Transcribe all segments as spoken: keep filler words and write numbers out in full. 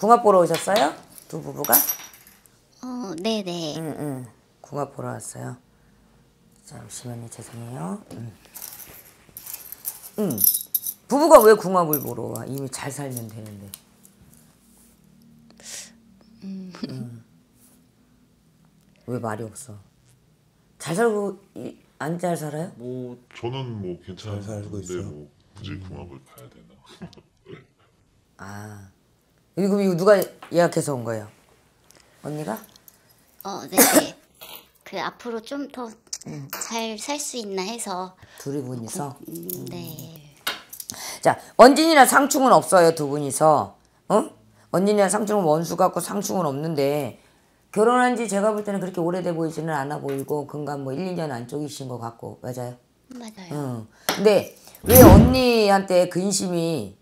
궁합 보러 오셨어요? 두 부부가? 어, 네네. 응, 응. 궁합 보러 왔어요. 잠시만요, 죄송해요. 응. 응. 부부가 왜 궁합을 보러 와? 이미 잘 살면 되는데. 음. 응. 왜 말이 없어? 잘 살고 안 잘 살아요? 뭐 저는 뭐 괜찮은데 뭐 굳이 궁합을 가야 되나? 아, 그럼 이거 누가 예약해서 온 거예요? 언니가? 어, 네네. 그 앞으로 좀 더 잘 살 수 있나 해서. 둘이 분이서? 음, 네. 자, 원진이랑 상충은 없어요, 두 분이서. 어? 원진이랑 상충은 원수 같고 상충은 없는데 결혼한 지 제가 볼 때는 그렇게 오래돼 보이지는 않아 보이고 근간 뭐 일, 이 년 안쪽이신 것 같고. 맞아요? 맞아요. 응. 근데 왜 언니한테 근심이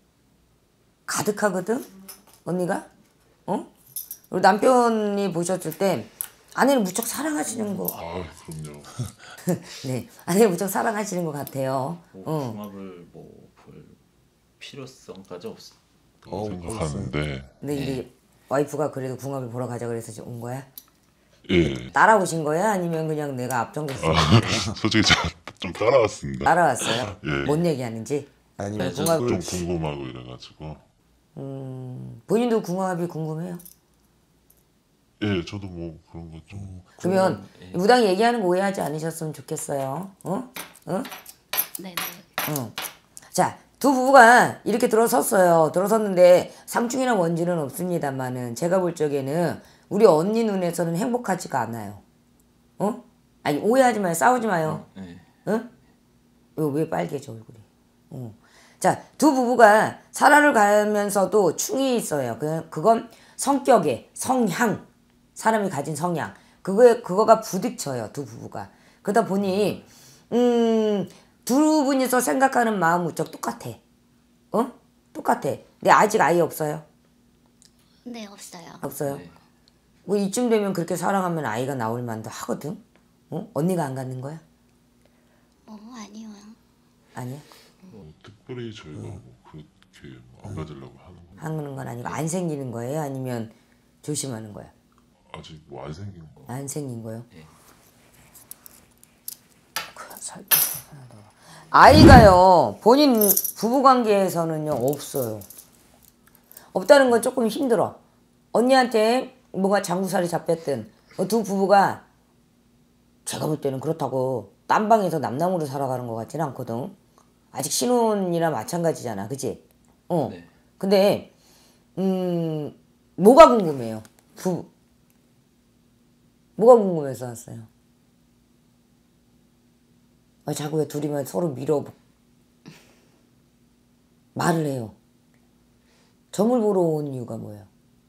가득하거든? 언니가? 어? 그리고 남편이 보셨을 때 아내를 무척 사랑하시는 거. 아 그럼요. 네, 아내를 무척 사랑하시는 것 같아요. 뭐 어. 궁합을 뭐 볼 필요성까지 없어. 어, 생각하는데. 근데 이제 와이프가 그래도 궁합을 보러 가자 그래서 지금 온 거야? 예. 따라오신 거야? 아니면 그냥 내가 앞장섰어? 아, 솔직히 제가 좀 따라왔습니다. 따라왔어요? 예. 뭔 얘기하는지? 아니면 궁합... 좀 궁금하고 이래가지고. 음, 본인도 궁합이 궁금해요? 예, 저도 뭐 그런 거 좀. 그러면 예. 무당이 얘기하는 거 오해하지 않으셨으면 좋겠어요. 어? 어? 네네. 어. 자, 두 부부가 이렇게 들어섰어요. 들어섰는데 상충이나 원진은 없습니다만은 제가 볼 적에는 우리 언니 눈에서는 행복하지가 않아요. 어? 아니 오해하지 마요. 싸우지 마요. 네. 어? 왜, 왜 빨개져 얼굴이? 어. 자, 두 부부가 살아를 가면서도 충이 있어요. 그, 그건 성격에 성향, 사람이 가진 성향, 그거에 그거가 부딪혀요. 두 부부가. 그러다 보니 음, 두 분이서 생각하는 마음 무척 똑같아. 어? 똑같아. 근데 아직 아이 없어요? 네, 없어요. 없어요. 네. 뭐 이쯤 되면 그렇게 사랑하면 아이가 나올 만도 하거든. 어? 언니가 안 갖는 거야? 어, 아니요. 아니야? 뭐 특별히 저희가 뭐 그렇게 뭐안 가지려고 하는 건 하는 건 아니고 안 생기는 거예요? 아니면 조심하는 거야? 아직 뭐 안 생긴 거. 안 생긴 거요? 네. 아이가요 본인 부부관계에서는요 없어요. 없다는 건 조금 힘들어. 언니한테 뭐가 장구살이 잡혔든 두 부부가 제가 볼 때는 그렇다고 딴 방에서 남남으로 살아가는 것 같지는 않거든. 아직 신혼이나 마찬가지잖아, 그치? 어. 네. 근데 음 뭐가 궁금해요? 부 뭐가 궁금해서 왔어요? 아, 자꾸 왜 둘이만 서로 밀어 말을 해요. 점을 보러 온 이유가 뭐예요?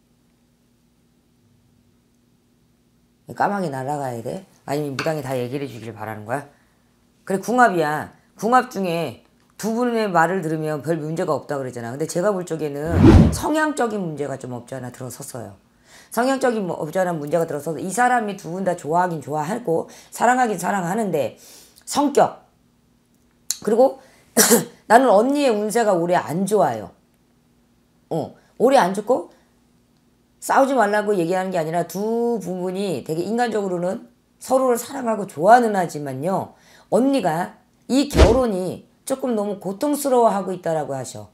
까마귀 날아가야 돼? 아니면 무당이 다 얘기를 해주길 바라는 거야? 그래, 궁합이야. 궁합 중에 두 분의 말을 들으면 별 문제가 없다 그러잖아. 근데 제가 볼 적에는 성향적인 문제가 좀 없지 않아 들어섰어요. 성향적인 뭐 없지 않아 문제가 들어서서 이 사람이 두 분 다 좋아하긴 좋아하고 사랑하긴 사랑하는데 성격 그리고 나는 언니의 운세가 올해 안 좋아요. 어, 올해 안 좋고 싸우지 말라고 얘기하는 게 아니라 두 부분이 되게 인간적으로는 서로를 사랑하고 좋아하는 하지만요. 언니가 이 결혼이 조금 너무 고통스러워하고 있다라고 하셔.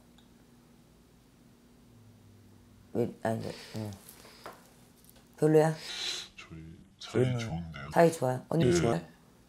왜, 아니, 어. 별로야? 저희 사이 좋은데요. 사이 좋아요? 언니 예. 좋아요?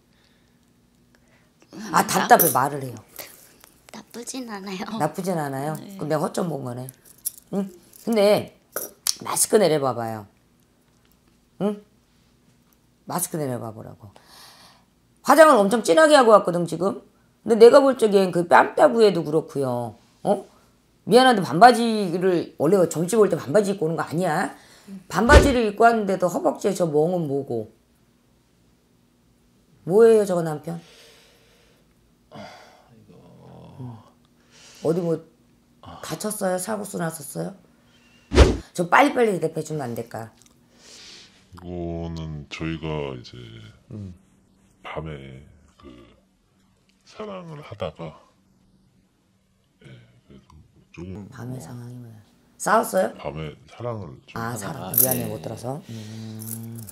아, 답답해. 말을 해요. 나쁘진 않아요. 나쁘진 않아요? 그럼 내가 허점 본 거네. 응? 근데 마스크 내려봐봐요. 응? 마스크 내려봐보라고. 화장을 엄청 진하게 하고 왔거든 지금. 근데 내가 볼 적엔 그 뺨따구에도 그렇고요. 어? 미안한데 반바지를 원래 점집 올 때 반바지 입고 오는 거 아니야? 반바지를 입고 왔는데도 허벅지에 저 멍은 뭐고? 뭐예요 저거 남편? 응. 어디 뭐 다쳤어요? 사고수 났었어요? 좀 빨리빨리 대답해주면 안 될까? 이거는 저희가 이제 밤에 그 사랑을 하다가 예, 그래서 조금 밤의 상황이 뭐야? 싸웠어요? 밤에 사랑을 좀 아 사랑 아, 미안해 네. 못 들어서. 음.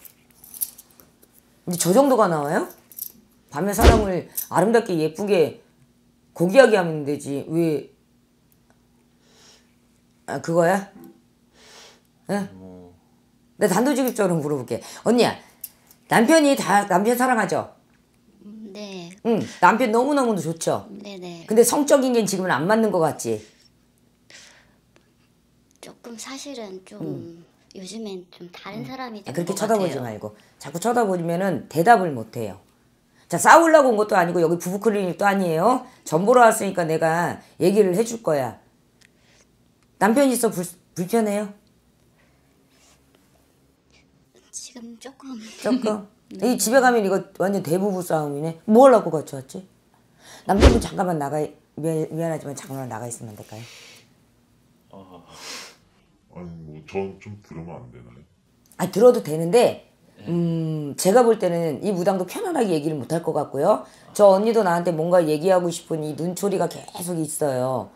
근데 저 정도가 나와요? 밤에 사람을 아름답게 예쁘게 고귀하게 하면 되지 왜? 아 그거야? 응? 뭐 내가 단도직입적으로 물어볼게. 언니야 남편이 다 남편 사랑하죠? 네, 응 남편 너무너무도 좋죠? 네네. 근데 성적인 게 지금은 안 맞는 것 같지? 조금 사실은 좀 요즘엔 좀 다른 사람이 아, 된 그렇게 것 쳐다보지 같아요. 말고 자꾸 쳐다보면은 대답을 못해요. 자 싸우려고 온 것도 아니고 여기 부부 클리닉도 아니에요. 전 보러 왔으니까 내가 얘기를 해줄 거야. 남편 있어 불, 불편해요? 지금 조금 조금? 이 집에 가면 이거 완전 대부부 싸움이네. 뭐 하려고 같이 왔지? 남편분 잠깐만 나가 미안, 미안하지만 잠깐만 나가 있으면 안 될까요? 어, 아니 뭐 전 좀 들으면 안 되나요? 아 들어도 되는데 음 제가 볼 때는 이 무당도 편안하게 얘기를 못 할 것 같고요. 저 언니도 나한테 뭔가 얘기하고 싶은 이 눈초리가 계속 있어요.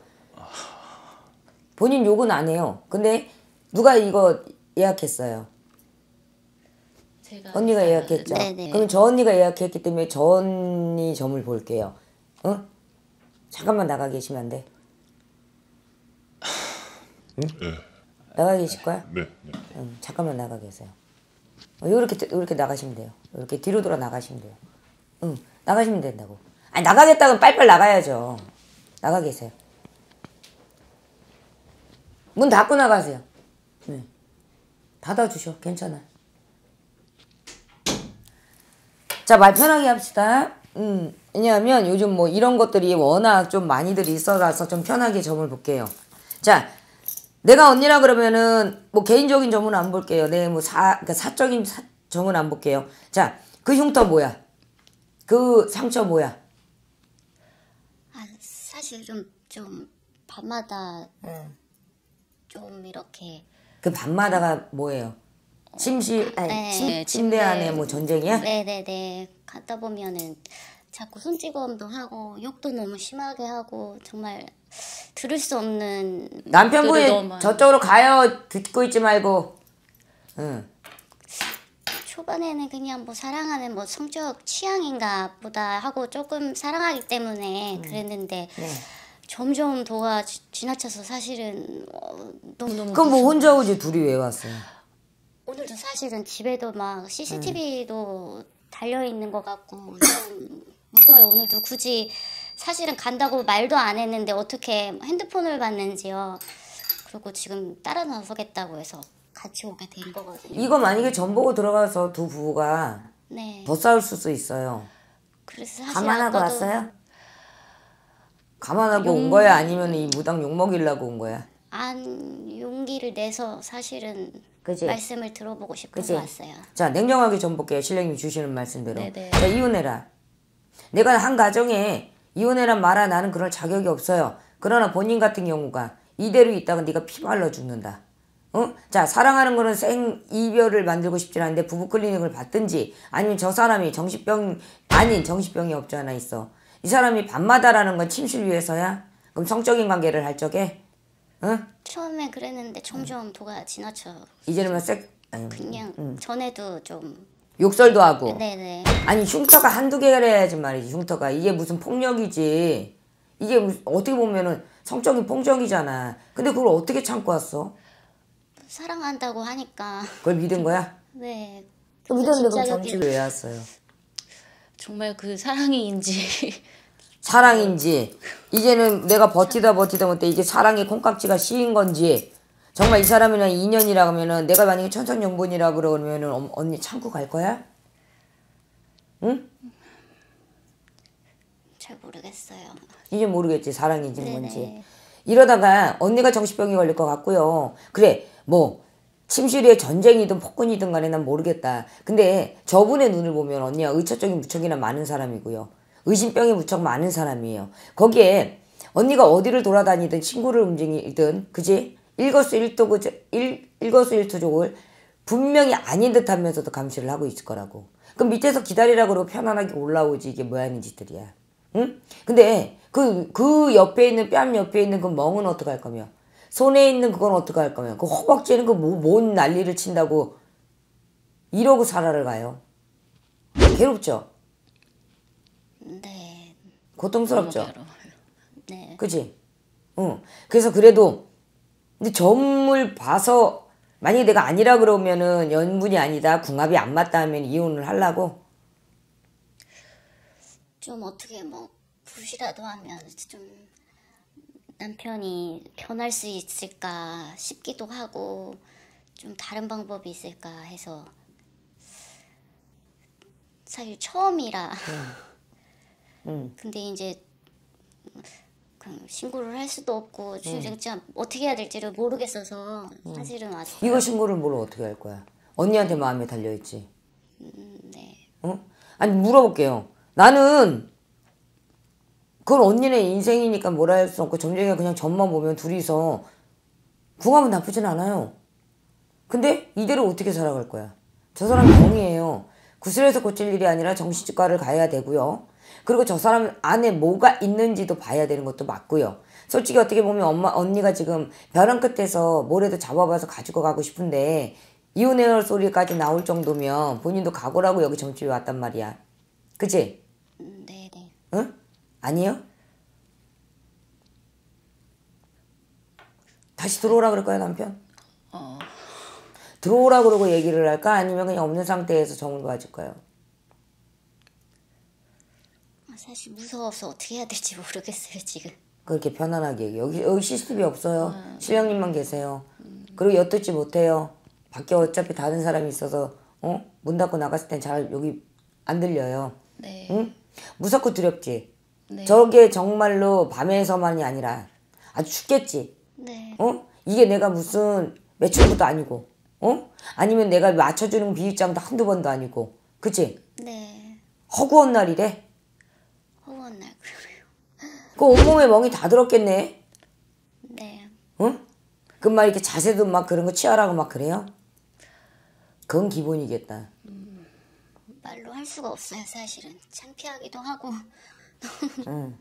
본인 욕은 안 해요. 근데 누가 이거 예약했어요? 제가 언니가 예약했죠? 네네. 그럼 저 언니가 예약했기 때문에 저 언니 점을 볼게요. 어? 잠깐만 나가 계시면 안 돼? 네, 나가 계실 거야? 네, 네. 응, 잠깐만 나가 계세요. 어, 요렇게 요렇게 나가시면 돼요. 이렇게 뒤로 돌아 나가시면 돼요. 응, 나가시면 된다고. 아니 나가겠다면 빨리빨리 나가야죠. 나가 계세요. 문 닫고 나가세요. 네. 닫아주셔. 괜찮아. 자, 말 편하게 합시다. 음, 왜냐하면 요즘 뭐 이런 것들이 워낙 좀 많이들 있어서 좀 편하게 점을 볼게요. 자, 내가 언니라 그러면은 뭐 개인적인 점은 안 볼게요. 내 뭐 사, 그러니까 사적인 사, 점은 안 볼게요. 자, 그 흉터 뭐야? 그 상처 뭐야? 아, 사실 좀, 좀 밤마다 좀 이렇게 그 밤마다가 뭐예요? 침실, 아니, 네, 침, 침대 침대. 안에 뭐 전쟁이야? 네네네 갔다 보면은 자꾸 손찌검도 하고 욕도 너무 심하게 하고 정말 들을 수 없는 말들을 너무 남편분이 많이- 저쪽으로 가요. 듣고 있지 말고. 응. 초반에는 그냥 뭐 사랑하는 뭐 성적 취향인가 보다 하고 조금 사랑하기 때문에 그랬는데 네. 점점 도가 지- 지나쳐서 사실은 어, 너무너무 그럼 뭐 무서워. 혼자 오지 둘이 왜 왔어요? 오늘도 사실은 집에도 막 씨씨티비도 달려 있는 것 같고 좀 무서워요. 오늘도 굳이 사실은 간다고 말도 안 했는데 어떻게 핸드폰을 봤는지요. 그리고 지금 따라 나서겠다고 해서 같이 오게 된 거거든요. 이거 만약에 전 보고 들어가서 두 부부가 네. 더 싸울 수도 있어요. 그래서 사실 감안하고 아까도 왔어요? 감안하고 온 거야? 아니면 이 무당 욕 먹이려고 온 거야? 안 용기를 내서 사실은 그치? 말씀을 들어보고 싶어서 그치? 왔어요. 자, 냉정하게 전 볼게요. 신령님 주시는 말씀대로. 네네. 자, 이혼해라. 내가 한 가정에 이혼해란 말아 나는 그럴 자격이 없어요. 그러나 본인 같은 경우가 이대로 있다가 네가 피 말라 죽는다. 어? 자, 사랑하는 거는 생 이별을 만들고 싶진 않은데 부부 클리닉을 받든지 아니면 저 사람이 정신병 아닌 정신병이 없지 않아 있어. 이 사람이 밤마다라는 건 침실 위해서야? 그럼 성적인 관계를 할 적에? 어? 처음에 그랬는데 점점 도가 지나쳐. 이제는 색 아니, 그냥 음. 전에도 좀 욕설도 하고. 네네. 아니 흉터가 한두 개가 해야지 말이지. 흉터가 이게 무슨 폭력이지. 이게 무슨- 어떻게 보면은 성적인 폭력이잖아. 근데 그걸 어떻게 참고 왔어? 사랑한다고 하니까 그걸 믿은 거야? 네. 그 믿었는데 그럼 진짜 정치를 왜 왔어요? 정말 그 사랑이인지 사랑인지 이제는 내가 버티다 버티다 못해 이게 사랑의 콩깍지가 씌인 건지 정말 이 사람이랑 인연이라 그러면은 내가 만약에 천생연분이라 그러면은 엄- 언니 참고 갈 거야? 응? 잘 모르겠어요. 이제 모르겠지 사랑인지 네네. 뭔지. 이러다가 언니가 정신병이 걸릴 것 같고요. 그래 뭐 침실에 전쟁이든 폭군이든 간에 난 모르겠다. 근데 저분의 눈을 보면 언니가 의처증이 무척이나 많은 사람이고요. 의심병이 무척 많은 사람이에요. 거기에 언니가 어디를 돌아다니든 친구를 움직이든 그지? 일거수일투 일 일거수일투족을 분명히 아닌 듯하면서도 감시를 하고 있을 거라고. 그럼 밑에서 기다리라 그러고 편안하게 올라오지 이게 뭐 하는 짓들이야. 응? 근데 그, 그 옆에 있는 뺨 옆에 있는 그 멍은 어떡할 거며 손에 있는 그건 어떻게 할 거면 그 허벅지에는 그뭔 난리를 친다고 이러고 살아를 가요. 괴롭죠? 네. 고통스럽죠? 네. 그치? 응. 그래서 그래도 근데 점을 봐서 만약에 내가 아니라 그러면은 연분이 아니다 궁합이 안 맞다 하면 이혼을 하려고? 좀 어떻게 뭐 굿이라도 하면 좀 남편이 변할 수 있을까 싶기도 하고 좀 다른 방법이 있을까 해서 사실 처음이라 응. 근데 이제 그냥 신고를 할 수도 없고 음. 진짜 어떻게 해야 될지를 모르겠어서 사실은 아직 이거 신고를 뭘 어떻게 할 거야? 언니한테 마음에 달려있지. 네. 어? 아니 물어볼게요. 나는 그건 언니네 인생이니까 뭐라 할 수 없고 점쟁이가 그냥 점만 보면 둘이서 궁합은 나쁘진 않아요. 근데 이대로 어떻게 살아갈 거야? 저 사람 병이에요. 구슬에서 고칠 일이 아니라 정신과를 가야 되고요. 그리고 저 사람 안에 뭐가 있는지도 봐야 되는 것도 맞고요. 솔직히 어떻게 보면 엄마 언니가 지금 벼랑 끝에서 뭐라도 잡아봐서 가지고 가고 싶은데 이혼해요 소리까지 나올 정도면 본인도 각오라고 여기 점집에 왔단 말이야. 그치? 음, 네네. 응? 아니에요? 다시 들어오라 그럴 거야 남편? 어. 들어오라 그러고 얘기를 할까? 아니면 그냥 없는 상태에서 정을 봐줄 거예요? 아, 사실 무서워서 어떻게 해야 될지 모르겠어요 지금. 그렇게 편안하게 얘기. 여기, 여기 씨씨티비 없어요. 실령님만 계세요. 그리고 엿듣지 못해요. 밖에 어차피 다른 사람이 있어서 어? 문 닫고 나갔을 땐 잘 여기 안 들려요. 네. 응? 무섭고 두렵지? 네. 저게 정말로 밤에서만이 아니라 아주 춥겠지? 네. 어? 이게 내가 무슨 매춘부도 아니고 어? 아니면 내가 맞춰주는 비위장도 한두 번도 아니고 그치? 네. 허구한 날이래? 허구한 날 그래요. 그 온몸에 멍이 다 들었겠네? 네. 응? 그막 이렇게 자세도 막 그런 거 취하라고 막 그래요? 그건 기본이겠다. 말로 할 수가 없어요 사실은. 창피하기도 하고. 응.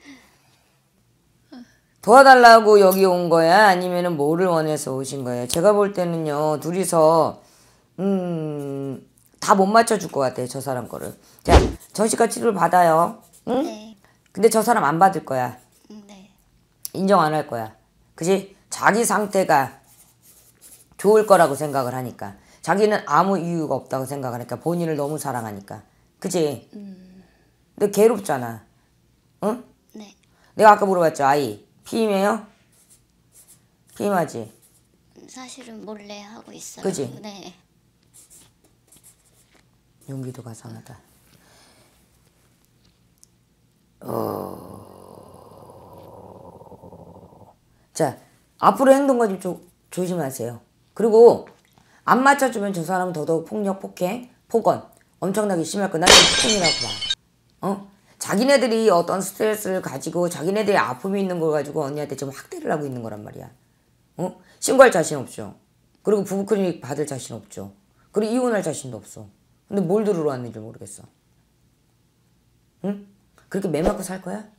도와달라고 여기 온 거야? 아니면은 뭐를 원해서 오신 거예요? 제가 볼 때는요, 둘이서, 음, 다 못 맞춰줄 것 같아요, 저 사람 거를. 자, 정신과 치료를 받아요. 응? 네. 근데 저 사람 안 받을 거야. 음, 네. 인정 안 할 거야. 그지? 자기 상태가 좋을 거라고 생각을 하니까. 자기는 아무 이유가 없다고 생각하니까. 본인을 너무 사랑하니까. 그지? 근데 괴롭잖아. 응? 네. 내가 아까 물어봤죠, 아이. 피임해요? 피임하지? 사실은 몰래 하고 있어요. 그지? 네. 용기도 가상하다. 어... 자, 앞으로 행동과 좀 조, 조심하세요. 그리고 안 맞춰주면 저 사람은 더더욱 폭력, 폭행, 폭언 엄청나게 심할 거야. 나는 폭행이라고 봐. 어? 자기네들이 어떤 스트레스를 가지고 자기네들이 아픔이 있는 걸 가지고 언니한테 지금 학대를 하고 있는 거란 말이야. 어? 신고할 자신 없죠. 그리고 부부 클리닉 받을 자신 없죠. 그리고 이혼할 자신도 없어. 근데 뭘 들으러 왔는지 모르겠어. 응? 그렇게 매 맞고 살 거야?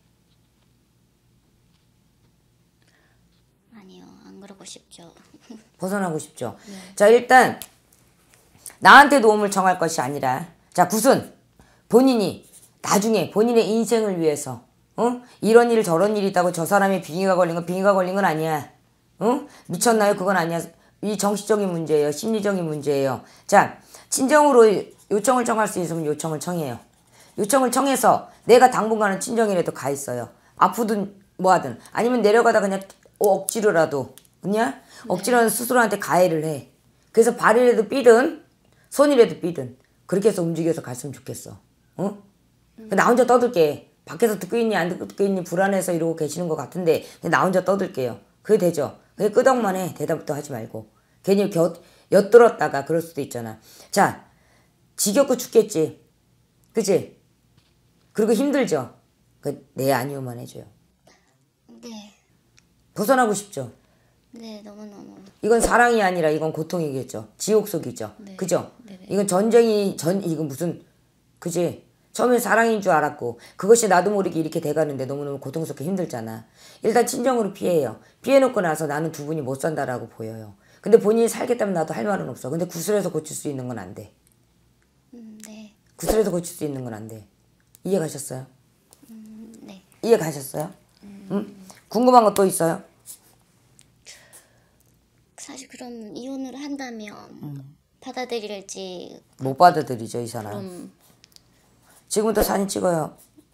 아니요. 안 그러고 싶죠. 벗어나고 싶죠. 자, 일단 나한테 도움을 청할 것이 아니라 자, 굿은 본인이 나중에 본인의 인생을 위해서 어? 이런 일 저런 일이 있다고 저 사람이 빙의가 걸린 건 빙의가 걸린 건 아니야. 어? 미쳤나요? 그건 아니야. 이 정신적인 문제예요. 심리적인 문제예요. 자, 친정으로 요청을 청할 수 있으면 요청을 청해요. 요청을 청해서 내가 당분간은 친정이라도 가 있어요. 아프든 뭐하든 아니면 내려가다 그냥 억지로라도 그냥 억지로는 스스로한테 가해를 해. 그래서 발이라도 삐든 손이라도 삐든 그렇게 해서 움직여서 갔으면 좋겠어. 어? 나 혼자 떠들게. 밖에서 듣고 있니 안 듣고 있니 불안해서 이러고 계시는 것 같은데 나 혼자 떠들게요. 그게 되죠. 그게 끄덕만 해. 대답도 하지 말고. 괜히 곁, 엿들었다가 그럴 수도 있잖아. 자, 지겹고 죽겠지. 그치? 그리고 힘들죠. 그 네 아니오만 해줘요. 네. 벗어나고 싶죠. 네. 너무너무. 이건 사랑이 아니라 이건 고통이겠죠. 지옥 속이죠. 네. 그죠? 네네. 이건 전쟁이 전 이건 무슨 그지? 처음에 사랑인 줄 알았고 그것이 나도 모르게 이렇게 돼가는데 너무너무 고통스럽게 힘들잖아. 일단 친정으로 피해요. 피해놓고 나서 나는 두 분이 못 산다라고 보여요. 근데 본인이 살겠다면 나도 할 말은 없어. 근데 구슬에서 고칠 수 있는 건 안 돼. 음, 네. 구슬에서 고칠 수 있는 건 안 돼. 이해 가셨어요? 음, 네. 이해 가셨어요? 음. 응? 궁금한 거 또 있어요? 사실 그럼 이혼을 한다면 받아들일지. 못 받아들이죠, 이 사람. 그럼 지금부터 사진 찍어요.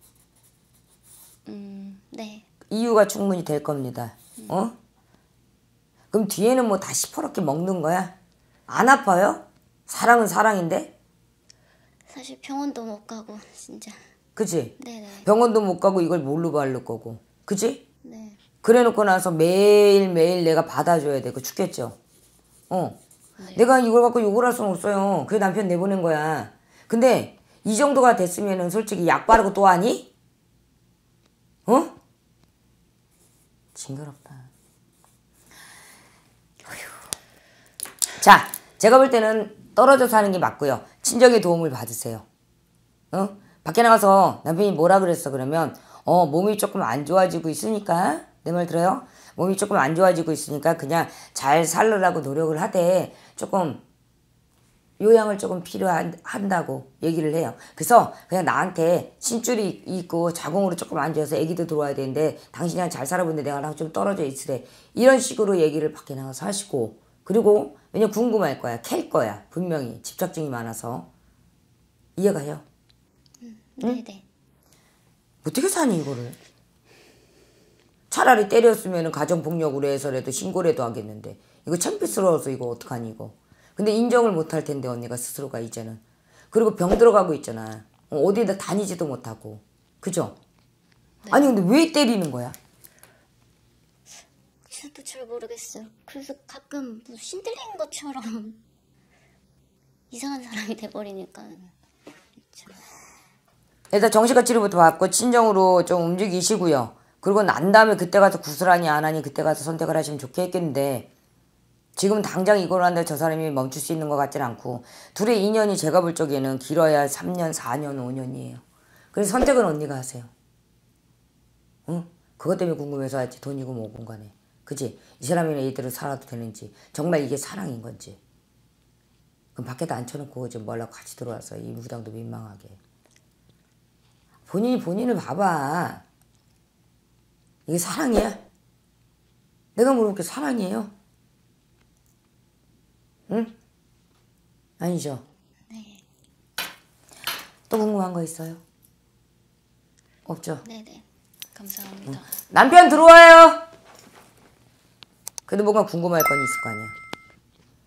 음, 네. 이유가 충분히 될 겁니다. 어? 그럼 뒤에는 뭐 다 시퍼렇게 먹는 거야? 안 아파요? 사랑은 사랑인데? 사실 병원도 못 가고 진짜. 그치? 네네. 병원도 못 가고 이걸 뭘로 바를 거고. 그치? 네. 그래 놓고 나서 매일매일 내가 받아줘야 돼. 그 죽겠죠? 어. 내가 이걸 갖고 욕을 할 수는 없어요. 그래 남편 내보낸 거야. 근데 이 정도가 됐으면은 솔직히 약 바르고 또 하니? 어? 징그럽다. 어휴. 자, 제가 볼 때는 떨어져 사는 게 맞고요. 친정의 도움을 받으세요. 어? 밖에 나가서 남편이 뭐라 그랬어 그러면 어 몸이 조금 안 좋아지고 있으니까 내 말 들어요? 몸이 조금 안 좋아지고 있으니까 그냥 잘 살으라고 노력을 하되 조금 요양을 조금 필요한다고 얘기를 해요. 그래서 그냥 나한테 신줄이 있고 자궁으로 조금 안 좋아서 아기도 들어와야 되는데 당신이랑 잘 살아보는데 내가 나랑 좀 떨어져 있으래. 이런 식으로 얘기를 밖에 나가서 하시고 그리고 왜냐면 궁금할 거야. 캘 거야. 분명히 집착증이 많아서. 이해가요? 네네. 어떻게 사니 이거를? 차라리 때렸으면 가정폭력으로 해서라도 신고라도 하겠는데 이거 창피스러워서 이거 어떡하니 이거. 근데 인정을 못할 텐데 언니가 스스로가 이제는. 그리고 병 들어가고 있잖아. 어, 어디에다 다니지도 못하고. 그죠? 네. 아니 근데 왜 때리는 거야? 저도 잘 모르겠어요. 그래서 가끔 뭐 신들린 것처럼 이상한 사람이 돼버리니까. 일단 정신과 치료부터 받고 친정으로 좀 움직이시고요. 그리고 난 다음에 그때 가서 구슬하니 안 하니 그때 가서 선택을 하시면 좋겠는데 지금 당장 이걸 한다 저 사람이 멈출 수 있는 것 같지는 않고 둘의 인연이 제가 볼 적에는 길어야 삼 년, 사 년, 오 년이에요. 그래서 선택은 언니가 하세요. 응? 그것 때문에 궁금해서 하지 돈이고 뭐고 간에. 그치? 이 사람이랑 이대로 살아도 되는지 정말 이게 사랑인 건지. 그럼 밖에다 앉혀놓고 지금 뭐하려고 같이 들어와서 이 무당도 민망하게. 본인이 본인을 봐봐. 이게 사랑이야? 내가 물어볼게 사랑이에요? 응? 아니죠? 네. 또 궁금한 거 있어요? 없죠? 네네. 감사합니다. 남편 들어와요! 그래도 뭔가 궁금할 건 있을 거 아니야.